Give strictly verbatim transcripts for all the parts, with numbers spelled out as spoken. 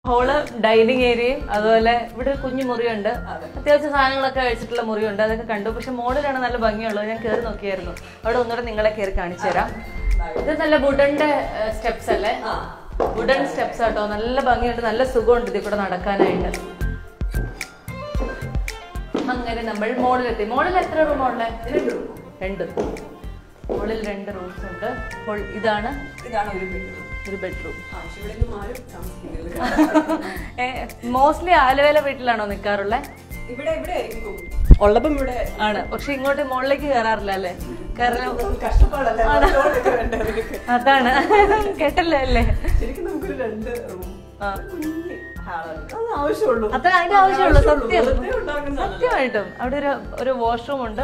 Hall dining ഏരിയയും അതുപോലെ ഇവിടെ ഒരു കുഞ്ഞു മുറിയുണ്ട്. അത്യാവശ്യം സാധനങ്ങളൊക്കെ കഴിച്ചിട്ടുള്ള മുറിയുണ്ട്. അതൊക്കെ കണ്ടു. പക്ഷെ മോളിലാണ് നല്ല ഭംഗിയുള്ളത്. ഞാൻ കയറി നോക്കിയായിരുന്നു. അവിടെ ഒന്നുകൂടെ നിങ്ങളെ കയറി കാണിച്ചു തരാം. ഇത് നല്ല വുഡന്റെ സ്റ്റെപ്സ് അല്ലേ? വുഡൻ സ്റ്റെപ്സ് ആട്ടോ. നല്ല ഭംഗിയുണ്ട്, നല്ല സുഖമുണ്ട് ഇതിൽ കൂടെ നടക്കാനായിട്ട്. അങ്ങനെ നമ്മൾ മോളിലെത്തി. മോളിൽ എത്ര റൂമുള്ള? രണ്ട്. മോളിൽ രണ്ട് റൂംസ് ഉണ്ട്. അപ്പോൾ ഇതാണ് ഇതാണ് ഒരു ബെഡ്റൂം. ഒരു ബെഡ്റൂം. മോസ്റ്റ്ലി ആലുവേല വീട്ടിലാണോ നിൽക്കാറുള്ളത്? ഇവിടെ ഇവിടെ ഉള്ളപ്പം ഇവിടെ ആണ്. പക്ഷെ ഇങ്ങോട്ട് മുകളിലേക്ക് കയറാറില്ല അല്ലേ? കാരണം കഷ്ടപ്പാടല്ലേ, അതാണ്. കേട്ടല്ലേ അല്ലേ? ശരിക്കും നമുക്കൊരു രണ്ട് റൂം ആവശ്യമുള്ളൂ. അത്ര അതിന്റെ ആവശ്യമുള്ളൂ. സത്യം, സത്യമായിട്ടും. അവിടെ ഒരു ഒരു വാഷ്റൂം ഉണ്ട്.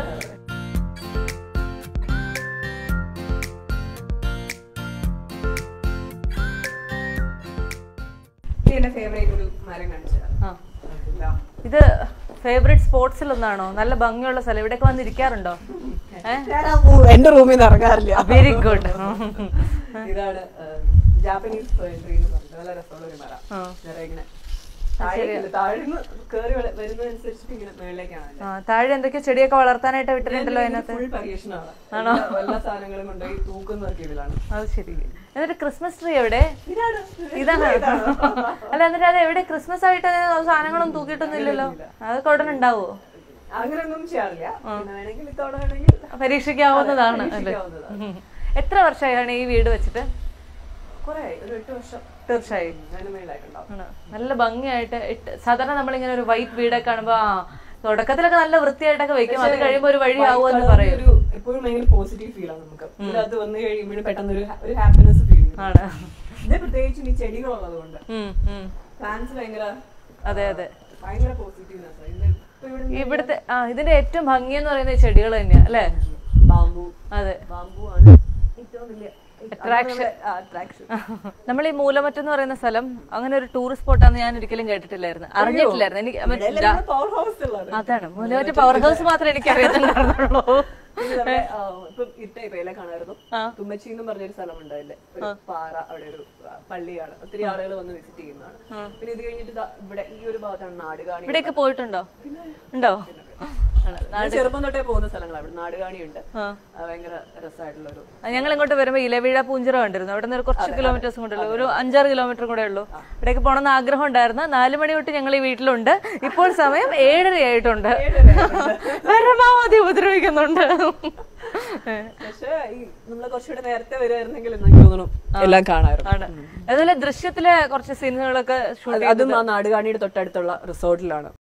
ഇത് ഫേവറേറ്റ് സ്പോർട്സിൽ ഒന്നാണോ? നല്ല ഭംഗിയുള്ള സ്ഥലം. ഇവിടെയൊക്കെ വന്നിരിക്കാറുണ്ടോ? എന്റെ റൂമിൽ നിന്ന് ഇറങ്ങാറില്ല. Very good. ഇതാണ് ജാപ്പനീസ് പോയട്രി എന്ന് പറഞ്ഞത്. നല്ല രസമുള്ള ഒരു മരം. ഇങ്ങനെ താഴെ എന്തൊക്കെയോ ചെടിയൊക്കെ വളർത്താനായിട്ട് വിട്ടിട്ടുണ്ടല്ലോ അതിനകത്ത്. ആണോ? എല്ലാ സാധനങ്ങളും കൊണ്ടുപോയി തൂക്കുന്നൊക്കെ ഇതിലാണ്. അത് ശരി. എന്നിട്ട് ക്രിസ്മസ് ട്രീ എവിടെ? ഇതാണ്. അല്ല, എന്നിട്ട് അത് എവിടെ? ക്രിസ്മസ് ആയിട്ട് സാധനങ്ങളൊന്നും തൂക്കിയിട്ടൊന്നും ഇല്ലല്ലോ. അതൊക്കെ ഉടനെ ഉണ്ടാവോ? അങ്ങനെയൊന്നും ചെയ്യാറില്ല. പരീക്ഷിക്കാവുന്നതാണ് അല്ലേ? എത്ര വർഷമായാണ് ഈ വീട് വെച്ചിട്ട്? തീർച്ചയായും നല്ല ഭംഗിയായിട്ട്. സാധാരണ നമ്മളിങ്ങനെ ഒരു വൈറ്റ് വീടൊക്കെ കാണുമ്പോ ആ തുടക്കത്തിലൊക്കെ നല്ല വൃത്തിയായിട്ടൊക്കെ വെക്കും. അത് കഴിയുമ്പോ ഒരു വഴി ആവുമെന്ന് പറയും. എപ്പോഴും ഭയങ്കര പോസിറ്റീവ് ഫീൽ ആണ് നമുക്ക്. ഇതിനകത്ത് വന്നു കഴിയുമ്പോഴും പെട്ടെന്ന് ഒരു ഹാപ്പിനെസ് ഫീൽ ആണ്. പ്രത്യേകിച്ചും ഈ ചെടികളുള്ളത് കൊണ്ട് പ്ലാന്റ്സ് ഭയങ്കര അതെ അതെ ഭയങ്കര പോസിറ്റീവ്നെസ്. ഇവിടുത്തെ ആ ഇതിന്റെ ഏറ്റവും ഭംഗി എന്ന് പറയുന്നത് ചെടികൾ തന്നെയാ അല്ലേ? ബാംബു. അതെ, ബാംബു ആണ് ഏറ്റവും വലിയ നമ്മൾ ഈ മൂലമറ്റം എന്ന് പറയുന്ന സ്ഥലം അങ്ങനെ ഒരു ടൂറിസ്റ്റ് സ്പോട്ടാന്ന് ഞാൻ ഒരിക്കലും കേട്ടിട്ടില്ലായിരുന്നു, അറിഞ്ഞിട്ടില്ലായിരുന്നു. എനിക്ക് അതാണ് മൂലമറ്റം പവർ ഹൗസ് മാത്രമേ എനിക്ക് അറിയത്തുണ്ടായിരുന്നുള്ളൂ. തുമ്മച്ചി എന്ന് പറഞ്ഞൊരു സ്ഥലമുണ്ട്. അതിലെ ഒരു പാറ, അവിടെ ഒരു പള്ളിയാണ്. ഒത്തിരി ആളുകൾ വന്ന് വിസിറ്റ് ചെയ്യുന്നതാണ്. പിന്നെ ഇത് കഴിഞ്ഞിട്ട് ഇവിടെ ഈ ഒരു ഭാഗത്താണ് നാടുകാണി. ഇവിടെയൊക്കെ പോയിട്ടുണ്ടോ? ഉണ്ടോ? ചെറുപ്പം തൊട്ടേ പോകുന്ന സ്ഥലങ്ങളാണ്. നാടുകാണിയുണ്ട്, ഭയങ്കര രസമായിട്ടുള്ള ഒരു. ഞങ്ങൾ ഇങ്ങോട്ട് വരുമ്പോ ഇലവീഴ പൂഞ്ചിറ കണ്ടിരുന്നു. അവിടെ നിന്ന് കുറച്ച് കിലോമീറ്റേഴ്സ് കൂടെ ഉള്ളൂ, ഒരു അഞ്ചാറ് കിലോമീറ്റർ കൂടെ ഉള്ളൂ. ഇവിടേക്ക് പോകണമെന്ന് ആഗ്രഹം ഉണ്ടായിരുന്നു. നാലു മണി തൊട്ട് ഞങ്ങൾ ഈ വീട്ടിലുണ്ട്. ഇപ്പോൾ സമയം ഏഴര ആയിട്ടുണ്ട്. പരമാവധി ഉപദ്രവിക്കുന്നുണ്ട്. പക്ഷേ നമ്മള് കുറച്ചുകൂടെ നേരത്തെ വരുമായിരുന്നെങ്കിൽ എനിക്ക് തോന്നുന്നു എല്ലാം കാണാറുണ്ട്. അതുപോലെ ദൃശ്യത്തിലെ കുറച്ച് സീനുകളൊക്കെ അതും ആ നാടുകാണിയുടെ തൊട്ടടുത്തുള്ള റിസോർട്ടിലാണ്.